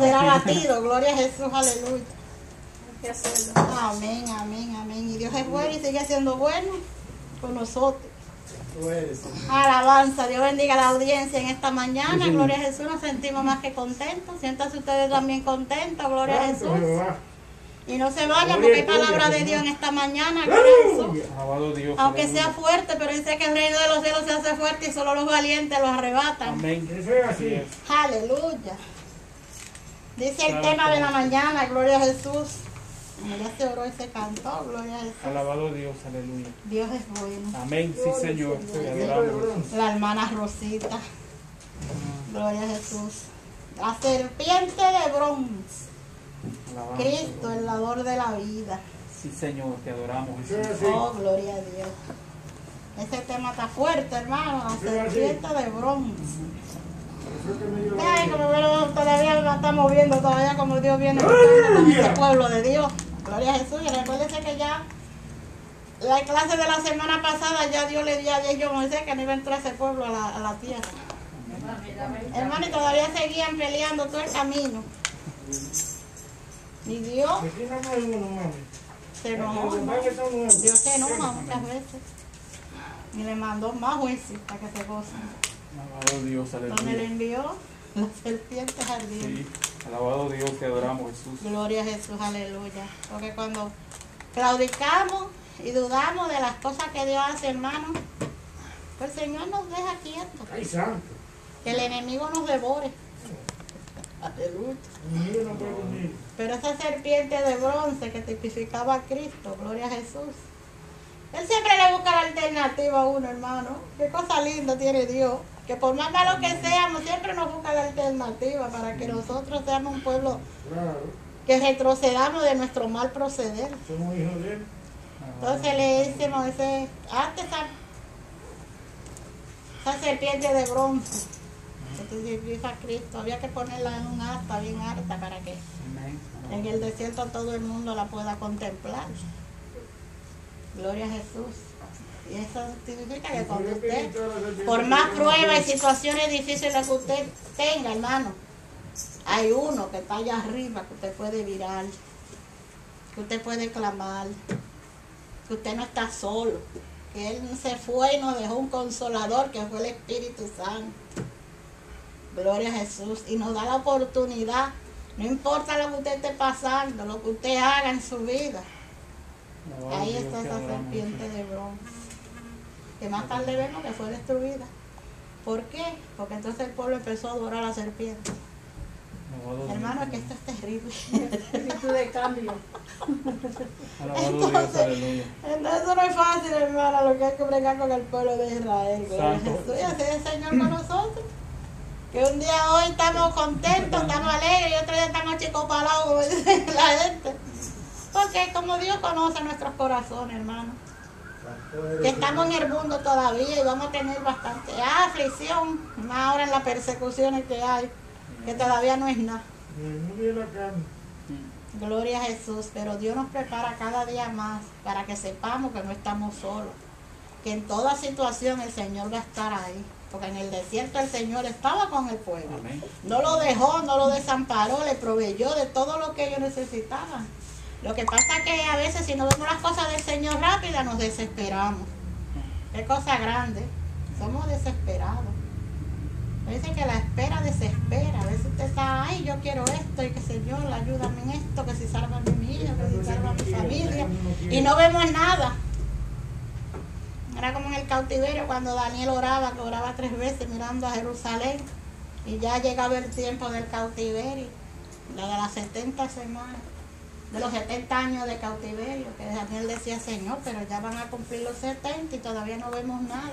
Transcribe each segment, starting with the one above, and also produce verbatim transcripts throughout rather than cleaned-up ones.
será batido. Gloria a Jesús, aleluya. Hay que hacerlo. Amén, amén, amén. Y Dios es bueno y sigue siendo bueno con nosotros. Alabanza, Dios bendiga a la audiencia en esta mañana. Gloria a Jesús, nos sentimos más que contentos. Siéntanse ustedes también contentos. Gloria a Jesús. Y no se vayan porque hay palabra de Dios en esta mañana. Gloria a Jesús. Aunque sea fuerte, pero dice que el reino de los cielos se hace fuerte y solo los valientes lo arrebatan. Amén. Aleluya. Dice el tema de la mañana, gloria a Jesús. Como ya se oró y se cantó, gloria a Jesús. Alabado Dios, aleluya. Dios es bueno. Amén, sí Señor. Te adoramos. La hermana Rosita. Gloria a Jesús. La serpiente de bronce. Alabado. Cristo, el dador de la vida. Sí Señor, te adoramos, Jesús. Oh, gloria a Dios. Ese tema está fuerte, hermano. La serpiente de bronce. Ay, como veo, todavía la estamos viendo, todavía como Dios viene con ese pueblo de Dios. Gloria a Jesús. Y recuérdese que ya la clase de la semana pasada ya Dios le dio a Dios a Moisés que no iba a entrar ese pueblo a la, a la tierra. Hermano, y todavía seguían peleando todo el camino. Y Dios se enojó. Dios se enoja muchas veces. Y le mandó más juicios para que se gocen. Alabado Dios, aleluya. Donde le envió las serpientes ardientes. Sí, alabado Dios, te adoramos, Jesús. Gloria a Jesús, aleluya. Porque cuando claudicamos y dudamos de las cosas que Dios hace, hermano, pues el Señor nos deja quietos. Ay, santo. Que el enemigo nos devore. Aleluya. Pero esa serpiente de bronce que tipificaba a Cristo, gloria a Jesús. Él siempre le busca la alternativa a uno, hermano. Qué cosa linda tiene Dios. Que por más malo que seamos, siempre nos busca la alternativa para que nosotros seamos un pueblo que retrocedamos de nuestro mal proceder. Somos hijos de él. Entonces le dice Moisés, hazte esa, esa serpiente de bronce. Entonces dice a Cristo, había que ponerla en un asta bien harta para que en el desierto todo el mundo la pueda contemplar. Gloria a Jesús. Y eso significa que cuando usted, por más pruebas y situaciones difíciles que usted tenga, hermano, hay uno que está allá arriba que usted puede virar, que usted puede clamar, que usted no está solo, que Él se fue y nos dejó un consolador que fue el Espíritu Santo. Gloria a Jesús. Y nos da la oportunidad, no importa lo que usted esté pasando, lo que usted haga en su vida. Ahí está esa serpiente de bronce, que más tarde vemos que fue destruida. ¿Por qué? Porque entonces el pueblo empezó a adorar a la serpiente. Hermano, que esto es terrible. Espíritu de cambio. Entonces, eso no es fácil, hermano, lo que hay que bregar con el pueblo de Israel. Jesús, y así es el Señor con nosotros. Que un día hoy estamos contentos, estamos alegres, y otro día estamos chicopalados, como dice la gente. Porque como Dios conoce nuestros corazones, hermano, que estamos en el mundo todavía y vamos a tener bastante aflicción, más ahora en las persecuciones que hay, que todavía no es nada. Gloria a Jesús, pero Dios nos prepara cada día más para que sepamos que no estamos solos, que en toda situación el Señor va a estar ahí, porque en el desierto el Señor estaba con el pueblo, no lo dejó, no lo desamparó, le proveyó de todo lo que ellos necesitaban. Lo que pasa es que a veces si no vemos las cosas del Señor rápidas nos desesperamos. Es cosa grande. Somos desesperados. Dicen que la espera desespera. A veces usted está, ay, yo quiero esto y que Señor, ayúdame en esto, que si salva a mi hijo, que si salva a mi familia. Y no vemos nada. Era como en el cautiverio cuando Daniel oraba, que oraba tres veces mirando a Jerusalén. Y ya llegaba el tiempo del cautiverio, la de las setenta semanas. De los setenta años de cautiverio, que Daniel decía, Señor, pero ya van a cumplir los setenta y todavía no vemos nada.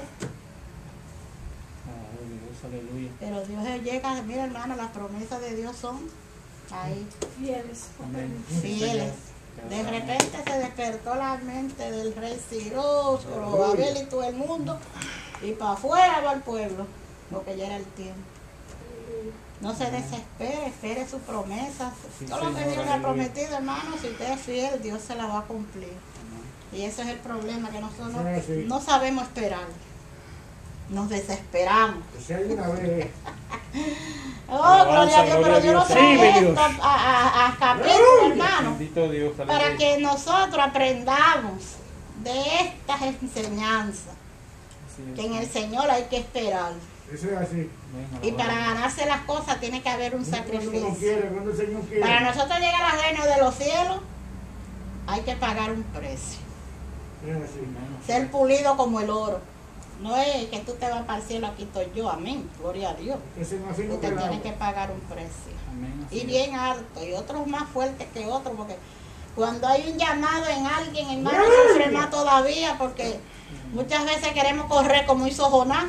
Oh, Dios, aleluya. Pero Dios llega, mira hermano, las promesas de Dios son ahí. Fieles. Amén. Fieles. De repente se despertó la mente del rey Ciro, Zorobabel y todo el mundo, y para afuera va el pueblo, porque ya era el tiempo. No se desespere, espere sus promesas. Sí, Todo lo que Señor, Dios le ha aleluya. prometido, hermano, si usted es fiel, Dios se la va a cumplir. Y ese es el problema, que nosotros no, Ah, sí. no sabemos esperar. Nos desesperamos. Que sea de una vez. Oh, gloria a Dios, pero Dios nos Sí, trae mi Dios. esto a, a, a capítulo, hermano, Bendito Dios, para aleluya. que nosotros aprendamos de estas enseñanzas, Así es. que en el Señor hay que esperar. Eso es así. Amén, Y para alabado. ganarse las cosas tiene que haber un Cuando uno sacrificio. quiere, cuando el Señor quiere. Para nosotros llegar al reino de los cielos, hay que pagar un precio. Es así. Amén. Ser pulido como el oro. No es que tú te vas para el cielo, aquí estoy yo, amén, gloria a Dios. Ese es más fino que Usted el tiene agua. que pagar un precio. Amén, así Y es. bien alto, y otros más fuertes que otros, porque cuando hay un llamado en alguien, hermano, sufre más todavía, porque muchas veces queremos correr como hizo Jonás.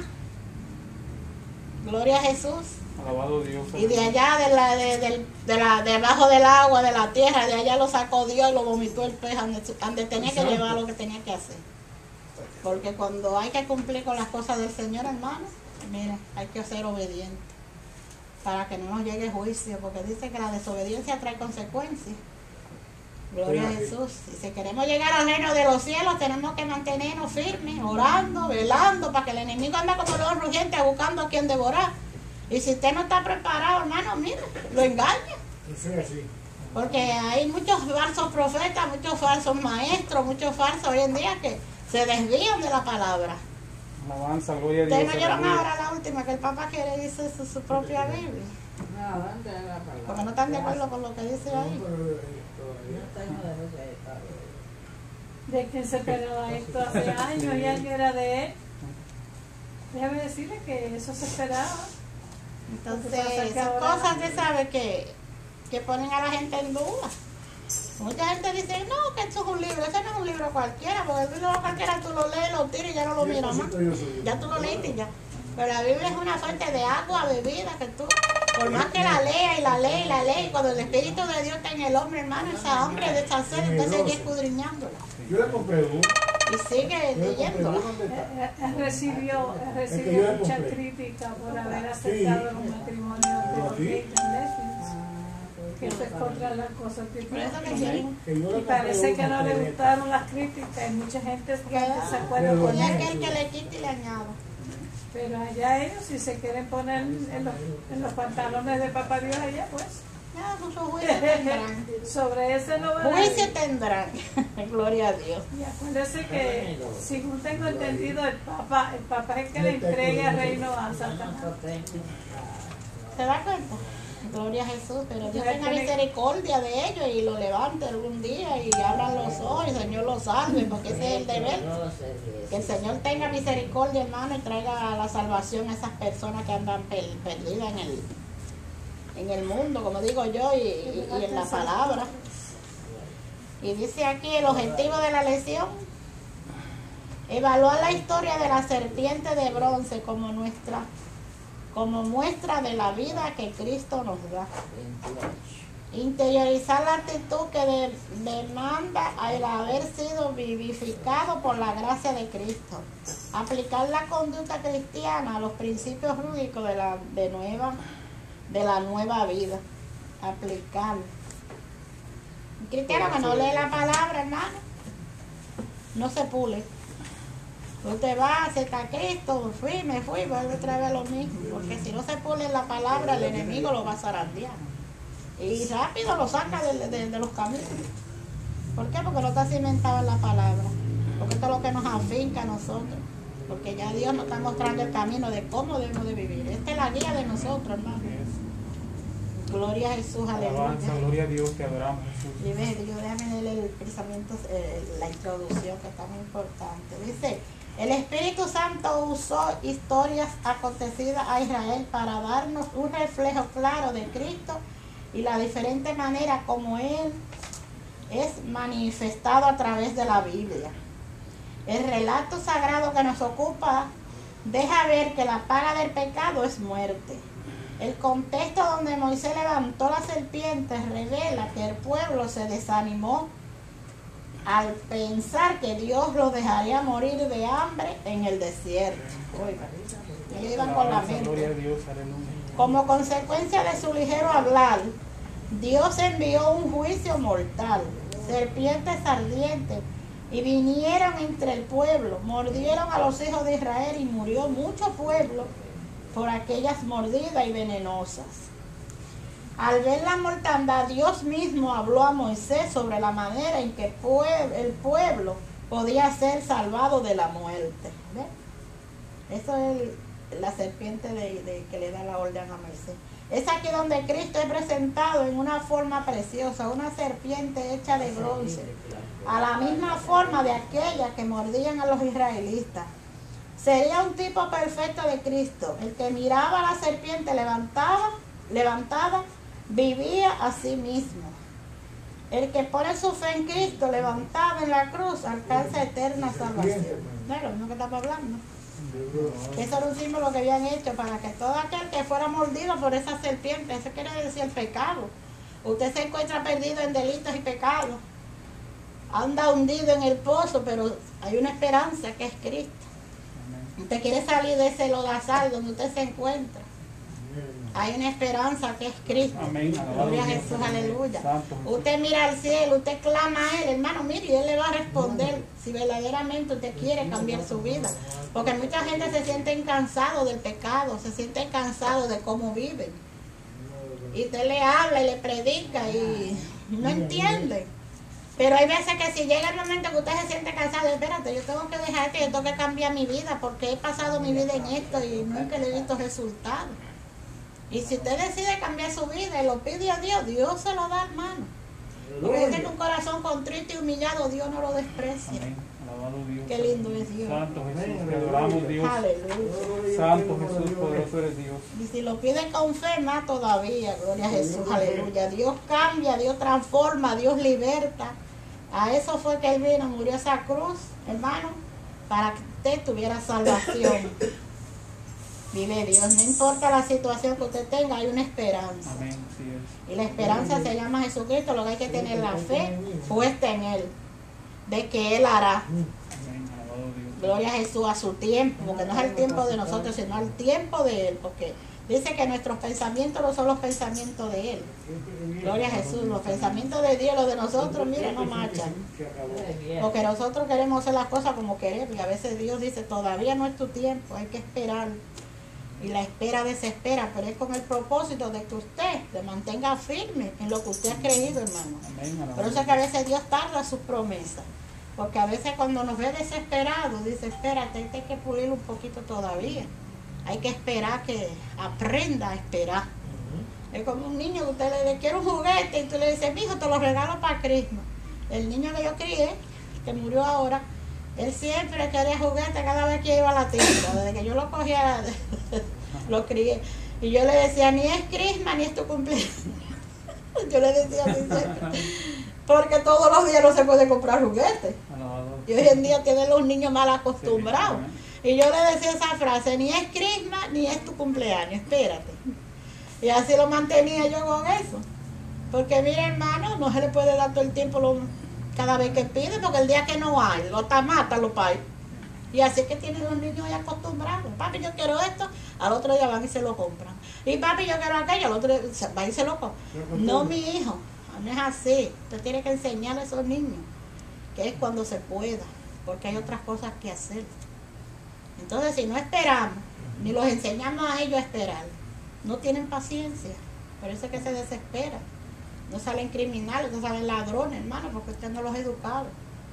Gloria a Jesús. Alabado Dios. Y de aleluya. allá, de la, de, del- de la, debajo del agua, de la tierra, de allá lo sacó Dios y lo vomitó el pez, donde, donde tenía que Exacto. llevar lo que tenía que hacer. Porque cuando hay que cumplir con las cosas del Señor, hermano, mira, hay que ser obediente para que no nos llegue juicio, porque dice que la desobediencia trae consecuencias. Gloria a Sí, sí. Jesús. Y si queremos llegar al reino de los cielos, tenemos que mantenernos firmes, orando, velando, para que el enemigo anda como león rugiente buscando a quien devorar. Y si usted no está preparado, hermano, mire, lo engaña. Eso es así. Porque hay muchos falsos profetas, muchos falsos maestros, muchos falsos hoy en día que se desvían de la palabra. Alabanza, gloria a Dios. Ustedes no oyeron aleluya. ahora la última, que el Papa quiere irse su, su propia Biblia. No, ¿dónde es la palabra? Porque no están de acuerdo con lo que dice No, ahí. pero, eh, Yo todavía. tengo derecho a estar. ¿De quién se esperaba esto hace años y años era de él? Déjame decirle que eso se esperaba. Entonces, Lo que pasa es que son ahora- cosas, usted sabe, que, que ponen a la gente en duda. Mucha gente dice, no, que eso es un libro, ese no es un libro cualquiera, porque el libro cualquiera tú lo lees, lo tiras y ya no lo miras más. Yo soy- Ya tú lo leíste y ya. Pero la Biblia es una fuente de agua bebida que tú, por más que la leas y la leas y la leas, y cuando el Espíritu de Dios está en el hombre, hermano, esa hambre de esa sed, entonces sigue escudriñándola. Yo le compré uno. Y sigue Yo le compré leyéndola. uno donde está. Él, él recibió, él Es que recibió yo le mucha compré. crítica por haber aceptado los matrimonios de los Sí. gays and lesbians, que eso es contra las cosas que Por eso que tienen. quieren. Que yo le Y compré parece que uno no le completo. gustaron las críticas y mucha gente está en desacuerdo Pero con Y él. aquel que le quita y le añada. Pero allá ellos, si se quieren poner en los, en los pantalones de papá Dios allá, pues Ya, su juicio tendrán. sobre ese no van a Juicio ir. tendrán. Gloria a Dios. Y acuérdese que, según tengo entendido, el Papa, el Papa es el que le entrega el reino a Satanás. ¿Se da cuenta? Gloria a Jesús, pero Dios tenga misericordia de ellos y lo levante algún día y abran los ojos y el Señor los salve, porque ese es el deber. Que el Señor tenga misericordia, hermano, y traiga la salvación a esas personas que andan per- perdidas en el, en el mundo, como digo yo, y, y- y en la palabra. Y dice aquí el objetivo de la lección: evaluar la historia de la serpiente de bronce como nuestra, como muestra de la vida que Cristo nos da. Interiorizar la actitud que de- demanda el haber sido vivificado por la gracia de Cristo. Aplicar la conducta cristiana a los principios rúdicos de la, de nueva, de la nueva vida. Aplicar. Un cristiano que no lee la palabra, hermano, no se pule. Usted va, acepta a Cristo, fui, me fui, vuelve otra vez lo mismo. Porque si no se pule la palabra, el enemigo lo va a zarandear. Y rápido lo saca de, de- de los caminos. ¿Por qué? Porque no está cimentado en la palabra. Porque esto es lo que nos afinca a nosotros. Porque ya Dios nos está mostrando el camino de cómo debemos de vivir. Esta es la guía de nosotros, hermano. Gloria a Jesús, Alabanza, aleluya. gloria a Dios, te adoramos, Jesús. Y ve, yo déjame leer el pensamiento, eh, la introducción que está muy importante. Dice, el Espíritu Santo usó historias acontecidas a Israel para darnos un reflejo claro de Cristo y la diferente manera como Él es manifestado a través de la Biblia. El relato sagrado que nos ocupa deja ver que la paga del pecado es muerte. El contexto donde Moisés levantó la serpiente revela que el pueblo se desanimó al pensar que Dios lo dejaría morir de hambre en el desierto. Oiga, ellos iban con la Alabanza, gloria a mente. Dios, aleluya. Como consecuencia de su ligero hablar, Dios envió un juicio mortal, serpientes ardientes, y vinieron entre el pueblo, mordieron a los hijos de Israel y murió mucho pueblo por aquellas mordidas y venenosas. Al ver la mortandad, Dios mismo habló a Moisés sobre la manera en que pue- el pueblo podía ser salvado de la muerte. ¿Ve? Eso es el- la serpiente de, de que le da la orden a Moisés. Es aquí donde Cristo es presentado en una forma preciosa, una serpiente hecha de bronce, a la misma forma de aquella que mordían a los israelitas. Sería un tipo perfecto de Cristo. El que miraba a la serpiente levantaba, levantada, vivía a sí mismo. El que pone su fe en Cristo levantado en la cruz alcanza eterna salvación. ¿No es lo mismo que estamos hablando? Eso era un símbolo que habían hecho para que todo aquel que fuera mordido por esa serpiente, eso quiere decir el pecado. Usted se encuentra perdido en delitos y pecados, anda hundido en el pozo, pero hay una esperanza que es Cristo. Usted quiere salir de ese lodazal donde usted se encuentra. Hay una esperanza que es Cristo. Amén. Gloria a Jesús, aleluya. Santo Jesús. Usted mira al cielo, usted clama a Él, hermano, mire, y Él le va a responder si verdaderamente usted quiere cambiar su vida. Porque mucha gente se siente cansado del pecado, se siente cansado de cómo viven. Y usted le habla y le predica y no entiende. Pero hay veces que si llega el momento que usted se siente cansado, espérate, yo tengo que dejar esto, yo tengo que cambiar mi vida porque he pasado mi vida en esto y nunca le he visto resultados. Y si usted decide cambiar su vida y lo pide a Dios, Dios se lo da, hermano. Porque dice que un corazón contrito y humillado, Dios no lo desprecia. Amén. Alabado Dios. Qué lindo es Dios. Santo Jesús, te adoramos Dios. Aleluya. Santo Jesús, poderoso eres Dios. Y si lo pide con fe, más todavía. Gloria a Jesús, aleluya. Dios cambia, Dios transforma, Dios liberta. A eso fue que Él vino, murió esa cruz, hermano, para que usted tuviera salvación. Vive Dios, no importa la situación que usted tenga, hay una esperanza. Amén, así es. Y la esperanza se llama Jesucristo, lo que hay que tener la fe puesta en Él, de que Él hará. Amén, alabado Dios. Gloria a Jesús a su tiempo, porque no es el tiempo de nosotros, sino el tiempo de Él, porque dice que nuestros pensamientos no son los pensamientos de Él. Gloria a Jesús, los pensamientos de Dios, los de nosotros, mira, no marchan. Porque nosotros queremos hacer las cosas como queremos, y a veces Dios dice, todavía no es tu tiempo, hay que esperar. Y la espera desespera, pero es con el propósito de que usted se mantenga firme en lo que usted ha creído, hermano. Amén, alabado Por eso es que a veces Dios tarda sus promesas. Porque a veces cuando nos ve desesperados, dice, espérate, hay que pulir un poquito todavía. Hay que esperar que aprenda a esperar. Es como un niño que usted le quiere un juguete y tú le dices, mijo, te lo regalo para Christmas. El niño que yo crié, que murió ahora, él siempre quería juguete cada vez que iba a la tienda. Desde que yo lo cogía, lo crié. Y yo le decía, ni es Christmas ni es tu cumpleaños. Yo le decía así siempre. Porque todos los días no se puede comprar juguetes. Alabado. Y hoy en día tienen los niños mal acostumbrados. Y yo le decía esa frase, ni es Christmas ni es tu cumpleaños, espérate. Y así lo mantenía yo con eso. Porque mire, hermano, no se le puede dar todo el tiempo lo, cada vez que pide, porque el día que no hay, lo mata los pais. Y así que tienen los niños ya acostumbrados. Papi, yo quiero esto, al otro día van y se lo compran. Y papi, yo quiero aquello, al otro día van y se lo compran. No, mi hijo, no es así. Usted tiene que enseñarle a esos niños que es cuando se pueda, porque hay otras cosas que hacer. Entonces, si no esperamos, ni los enseñamos a ellos a esperar, no tienen paciencia. Por eso es que se desesperan. No salen criminales, no salen ladrones, hermano, porque usted no los ha educado.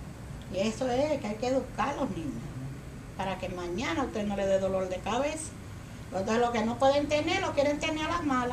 Y eso es que hay que educar a los niños, para que mañana usted no le dé dolor de cabeza. Entonces, lo que no pueden tener, lo quieren tener a las malas.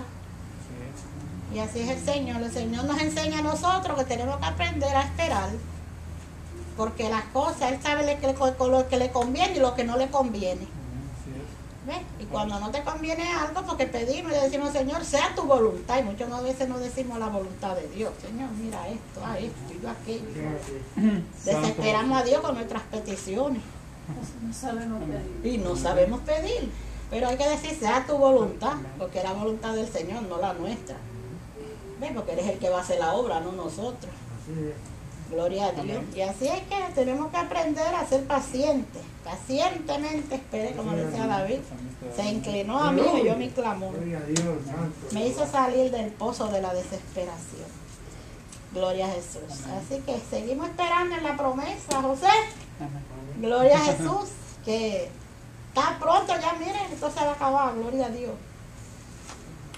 Y así es el Señor. El Señor nos enseña a nosotros que tenemos que aprender a esperar. Porque las cosas, Él sabe lo que le conviene y lo que no le conviene. ¿Ves? Y cuando no te conviene algo, porque pedimos y le decimos, Señor, sea tu voluntad. Y muchas veces no decimos la voluntad de Dios. Señor, mira esto, ah, esto y yo aquello. Desesperamos a Dios con nuestras peticiones. No sabemos pedir. Y no sabemos pedir. Pero hay que decir, sea tu voluntad, porque es la voluntad del Señor, no la nuestra. ¿Ves? Porque eres el que va a hacer la obra, no nosotros. Gloria a Dios. Y así es que tenemos que aprender a ser pacientes. Pacientemente esperé, como decía David. Se inclinó a mí y oyó mi clamor. Me hizo salir del pozo de la desesperación. Gloria a Jesús. Así que seguimos esperando en la promesa, José. Gloria a Jesús. Que está pronto ya, miren, esto se va a acabar. Gloria a Dios.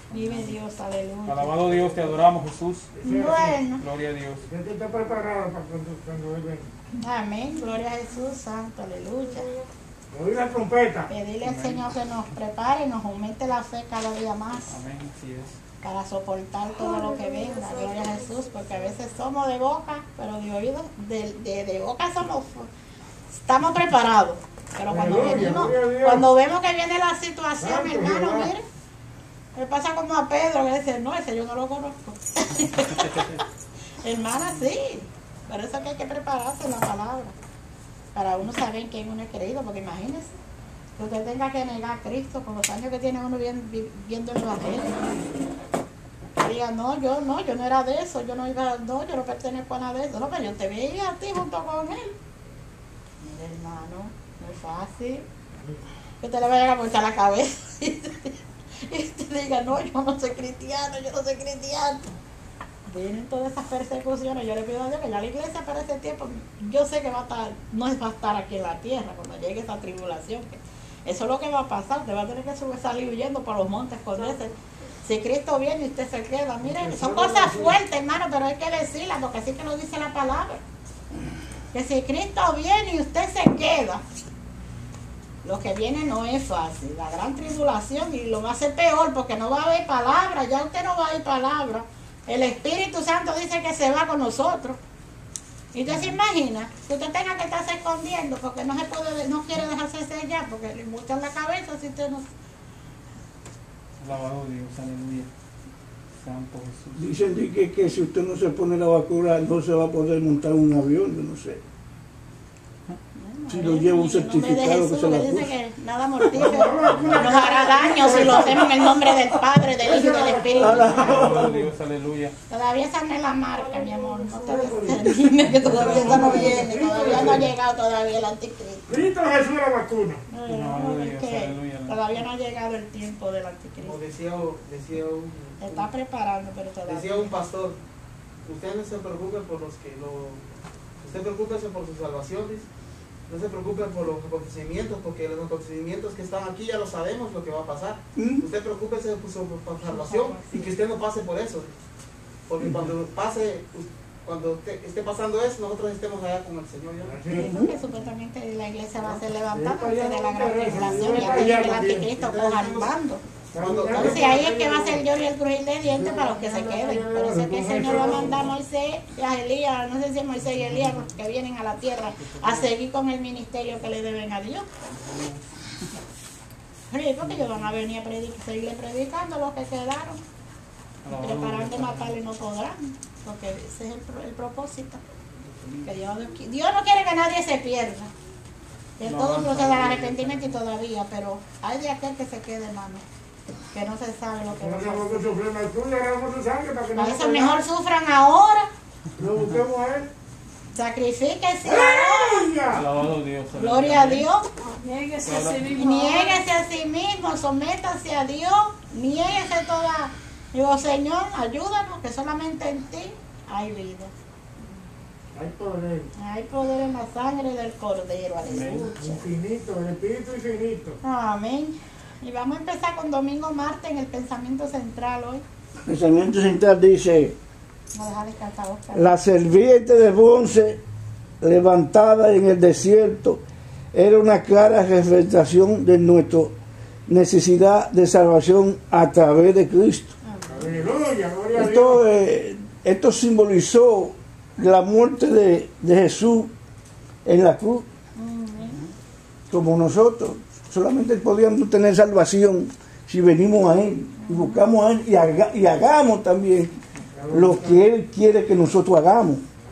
Vive Dios, aleluya. Alabado Dios, te adoramos, Jesús. Bueno, Gloria a Dios. Usted está preparado para cuando, cuando Él venga. amén. Gloria a Jesús, santo, aleluya. Oí la trompeta. Pedirle al Señor que nos prepare y nos aumente la fe cada día más Amén, así es. para soportar todo lo que venga. Gloria a Jesús, porque a veces somos de boca, pero de oído, de, de, de boca somos, estamos preparados. Pero cuando, Aleluya, venimos, gloria a Dios. cuando vemos que viene la situación, Santo hermano, Jehová. mire, me pasa como a Pedro, que dice, no, ese yo no lo conozco. Hermana, sí, por eso que hay que prepararse en la palabra, para uno saber en quién uno es creído, porque imagínese, que usted tenga que negar a Cristo con los años que tiene uno vi- vi- viendo el Evangelio. Que diga, no, yo no, yo no era de eso, yo no iba, no, yo no pertenezco a nada de eso, no, pero yo te veía a ti junto con él. Mire, hermano, no es fácil. Que usted le vaya a cortar la cabeza y usted diga, no, yo no soy cristiano, yo no soy cristiano. Vienen todas esas persecuciones, yo le pido a Dios que ya la iglesia para ese tiempo, yo sé que va a estar, no va a estar aquí en la tierra cuando llegue esa tribulación. Que eso es lo que va a pasar, usted va a tener que subir, salir huyendo por los montes con ese. Si Cristo viene y usted se queda, miren, son cosas fuertes, hermano, pero hay que decirlas, porque así que lo dice la palabra. Que si Cristo viene y usted se queda, lo que viene no es fácil, la gran tribulación, y lo va a hacer peor porque no va a haber palabra, ya usted no va a haber palabra. El Espíritu Santo dice que se va con nosotros. Y usted se imagina que usted tenga que estarse escondiendo porque no se puede, no quiere dejarse sellar porque le muestran la cabeza si usted no. Alabado Dios, aleluya. Santo Jesús. Dicen de que, que si usted no se pone la vacuna no se va a poder montar un avión, yo no sé. Si lo lleva un certificado que se la dice puso. que nada mortífero nos hará daño si lo hacemos en el nombre del Padre, del Hijo y del Espíritu. Alabado Dios, aleluya. Todavía esa no es la marca, mi amor. No te desanimes que todavía esa no viene, todavía no ha llegado todavía el anticristo. Cristo Jesús la vacuna. No, No, no, es Dios, que aleluya. todavía no ha llegado el tiempo del Como anticristo. decía, decía un, Se está preparando, pero decía todavía. un pastor, usted no se preocupe por los que lo... Usted preocúpese por su salvación, dice. No se preocupe por los acontecimientos, porque los acontecimientos que están aquí ya lo sabemos lo que va a pasar. ¿Mm? Usted preocúpese por su por su salvación y que usted no pase por eso. Porque cuando pase, cuando te- esté pasando eso, nosotros estemos allá con el Señor ya. Sí, porque supuestamente la iglesia va a ser levantada antes de la gran tribulación y antes de que el anticristo coja el mando. Cuando- Entonces ahí es que va a ser el lloro y el crujir de dientes para los que se queden. Por eso es que el Señor va a mandar a Moisés y a Elías, no sé si es Moisés y Elías, los que vienen a la tierra a seguir con el ministerio que le deben a Dios. Sí, porque ellos van a venir a predicar, seguirle predicando a los que quedaron. Preparan de matar y no podrán, porque ese es el, pro- el propósito. Que Dios, Dios no quiere que nadie se pierda. Que No, todo no, proceda al no. arrepentimiento y todavía, pero hay de aquel que se quede, hermano, que no se sabe lo que va a No tenemos que pasar. sufrir más tuya, damos su sangre para que no Para nos eso mejor sufran ahora, Lo busquemos a Él. sacrifíquense ahora, ¡Aleluya! Alabado Dios, aleluya. gloria a Dios, Niéguese a sí mismo. niéguese a sí mismo, sométase a Dios, niéguese toda. Digo, Señor, ayúdanos, que solamente en ti hay vida. Hay poder Hay poder en la sangre del Cordero, aleluya. infinito, el Espíritu infinito. Amén. Y vamos a empezar con Domingo Marte en el pensamiento central hoy. El pensamiento central dice: Vamos a dejar descansar, Oscar. la serpiente de bronce levantada en el desierto era una clara representación de nuestra necesidad de salvación a través de Cristo. Aleluya, gloria a Dios. Esto, eh, esto simbolizó la muerte de, de Jesús en la cruz, Amén. como nosotros. Solamente podíamos tener salvación si venimos a Él y buscamos a Él y, haga- y hagamos también lo que Él quiere que nosotros hagamos.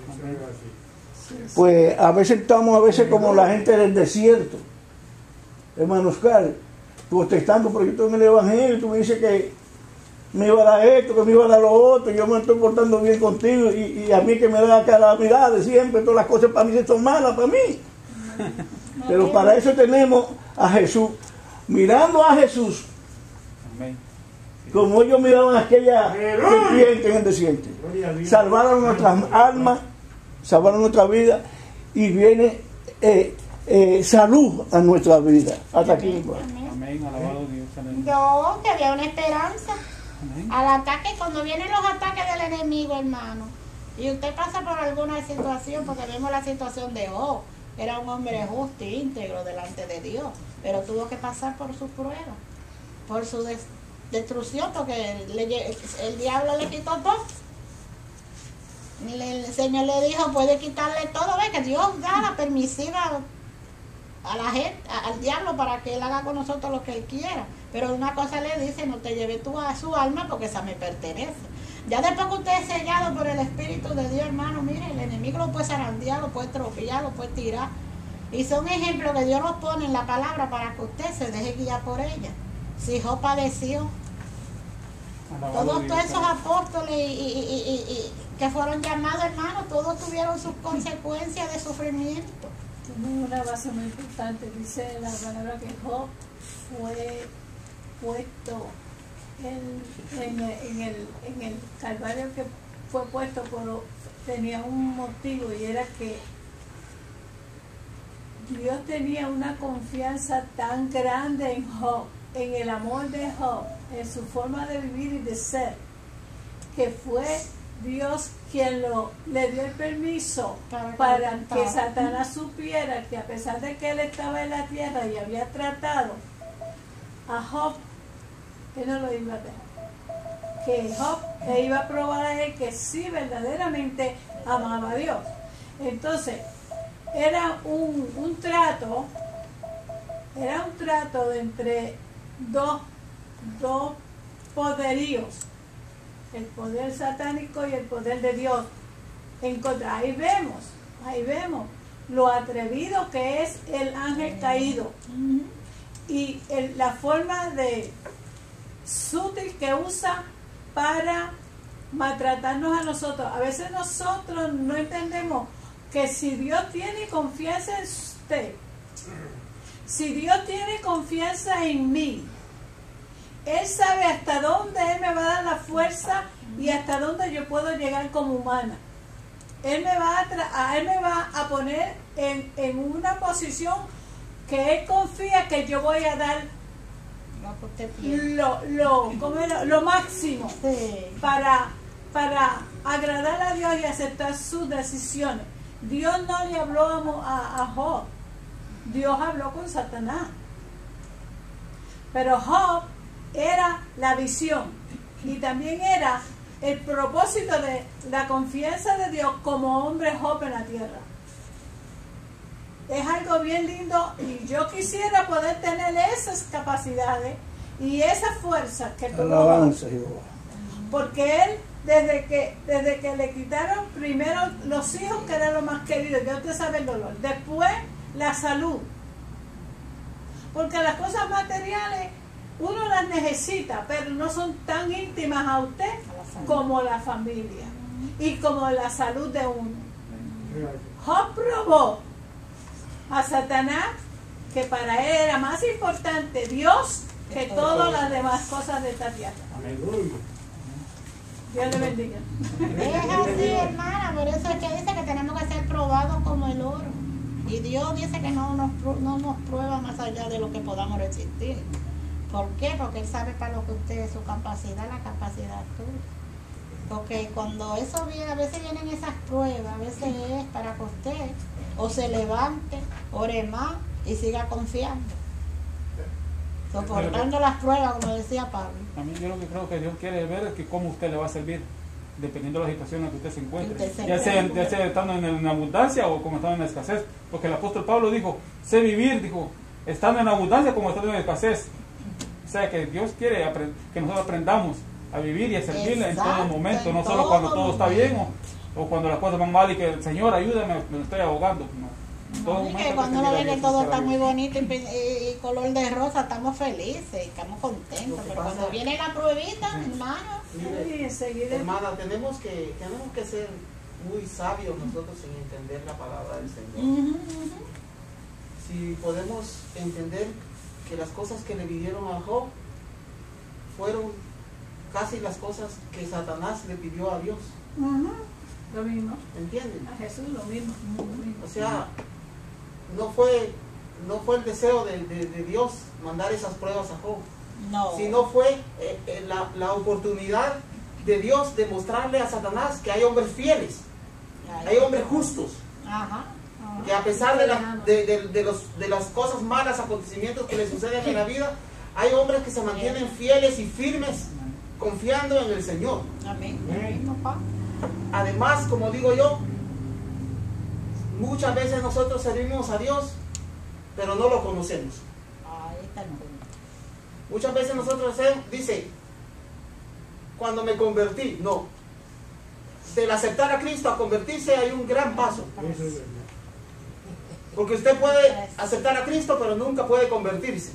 Pues a veces estamos a veces como la gente del desierto, hermano Oscar, protestando, pero yo estoy en el Evangelio, tú me dices que me iba a dar esto, que me iba a dar lo otro, yo me estoy portando bien contigo y, y a mí que me da calamidad de siempre, todas las cosas para mí son malas para mí. Pero para eso tenemos a Jesús. Mirando a Jesús, Amén. como ellos miraban a aquella Aleluya. serpiente en el desierto, Gloria a Dios. salvaron nuestras almas, salvaron nuestra vida y viene eh, eh, salud a nuestra vida. Hasta aquí. hermano. Amén. Amén, alabado Dios, aleluya. Yo, que había una esperanza. Amén. Al ataque, cuando vienen los ataques del enemigo, hermano, y usted pasa por alguna situación, porque vemos la situación de Job, era un hombre justo e íntegro delante de Dios, pero tuvo que pasar por su prueba, por su des- destrucción, porque le lle- el diablo le quitó todo. Le- el Señor le dijo, puede quitarle todo, ve que Dios da la permisiva a la gente, a- al diablo, para que él haga con nosotros lo que él quiera. Pero una cosa le dice, no te lleves tú a su alma porque esa me pertenece. Ya después que usted es sellado por el Espíritu de Dios, hermano, mire, el enemigo lo puede zarandear, lo puede atropellar, lo puede tirar. Y son ejemplos que Dios nos pone en la palabra para que usted se deje guiar por ella. Si Job padeció, Alabado todos Dios, todos esos aleluya. apóstoles y, y- y- y- y que fueron llamados, hermano, todos tuvieron sus consecuencias de sufrimiento. Tiene una base muy importante, dice la palabra que Job fue puesto en, en, el, en, el, en el calvario que fue puesto por, tenía un motivo, y era que Dios tenía una confianza tan grande en Job, en el amor de Job, en su forma de vivir y de ser, que fue Dios quien lo, le dio el permiso Para que para lo que tentara. Satanás supiera que a pesar de que él estaba en la tierra y había tratado a Job, él no lo iba a dejar. Que Job le iba a probar a él que sí verdaderamente amaba a Dios. Entonces, era un, un trato, era un trato de entre dos, dos poderíos, el poder satánico y el poder de Dios. En contra, ahí vemos, ahí vemos lo atrevido que es el ángel caído y el- la forma de sutil que usa para maltratarnos a nosotros. A veces nosotros no entendemos que si Dios tiene confianza en usted, si Dios tiene confianza en mí, Él sabe hasta dónde Él me va a dar la fuerza y hasta dónde yo puedo llegar como humana. Él me va a, tra- a, él me va a poner en, en una posición que Él confía que yo voy a dar Lo que usted piensa. lo, lo, ¿cómo es? lo, lo máximo Sí. para, para agradar a Dios y aceptar sus decisiones. Dios no le habló a, Mo- a, a Job, Dios habló con Satanás. Pero Job era la visión y también era el propósito de la confianza de Dios como hombre Job en la tierra. Es algo bien lindo y yo quisiera poder tener esas capacidades y esa fuerza que tuvo Job. Alabanza, Jehová. Porque él, desde que, desde que le quitaron primero los hijos, que era lo más querido, ya usted sabe el dolor, después la salud. Porque las cosas materiales uno las necesita, pero no son tan íntimas a usted como la familia y como la salud de uno. Job probó a Satanás que para él era más importante Dios que todas las demás cosas de esta tierra. Aleluya. Dios le bendiga. Es así, hermana, por eso es que dice que tenemos que ser probados como el oro. Y Dios dice que no nos, pru- no nos prueba más allá de lo que podamos resistir. ¿Por qué? Porque Él sabe para lo que usted es su capacidad, la capacidad tuya. Porque cuando eso viene, a veces vienen esas pruebas, a veces es para que usted o se levante, ore más y siga confiando. Soportando las pruebas, como decía Pablo. A mí yo lo que creo que Dios quiere ver es que cómo usted le va a servir, dependiendo de la situación en la que usted se encuentre. Usted se Ya sea, encuentre. ya sea estando en, en abundancia o como estando en la escasez. Porque el apóstol Pablo dijo, sé vivir, dijo, estando en abundancia como estando en escasez. O sea que Dios quiere apre- que nosotros aprendamos a vivir y a servirle en todo Exacto, momento, no en solo cuando todo todo está bien o, o cuando las cosas van mal y que el Señor ayúdame, me estoy ahogando. No. En todo No, y momento que hay cuando uno pedirle a ve que Dios, todo sea está Dios. muy bonito y, y- y color de rosa, estamos felices, estamos contentos. Lo que Pero pasa- cuando viene la pruebita, hermano, Mire, Y enseguida hermana, tenemos que, tenemos que ser muy sabios nosotros en entender la palabra del Señor. ujú, ujú. Si podemos entender que las cosas que le pidieron a Job fueron casi las cosas que Satanás le pidió a Dios, Ujú, lo mismo. ¿entienden? A Jesús lo mismo. Lo mismo. O sea, no fue, no fue el deseo de, de- de Dios mandar esas pruebas a Job, No. sino fue eh, eh, la, la oportunidad de Dios de mostrarle a Satanás que hay hombres fieles, hay hombres justos, Ajá. que a pesar de, la- de, de- de los, de las cosas malas, acontecimientos que le suceden en la vida, hay hombres que se mantienen fieles y firmes, confiando en el Señor. Amén. Amén, papá. Además, como digo yo, muchas veces nosotros servimos a Dios, pero no lo conocemos. Ahí está el punto. Muchas veces nosotros hacemos, dice, cuando me convertí, no. Del aceptar a Cristo a convertirse hay un gran paso. Eso es verdad. Porque usted puede aceptar a Cristo, pero nunca puede convertirse.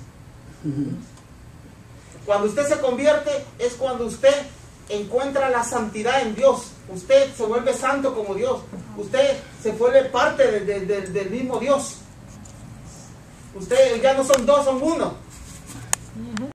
Cuando usted se convierte es cuando usted encuentra la santidad en Dios. Usted se vuelve santo como Dios. Usted se vuelve parte de- de- de- del mismo Dios. Ustedes ya no son dos, son uno.